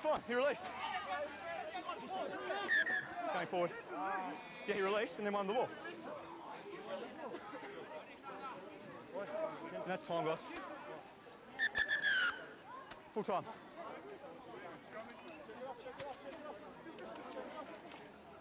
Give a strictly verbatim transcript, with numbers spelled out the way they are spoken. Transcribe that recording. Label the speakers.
Speaker 1: fine. He released. Going forward. Yeah, he released and then won the ball. And that's time, guys. Full time.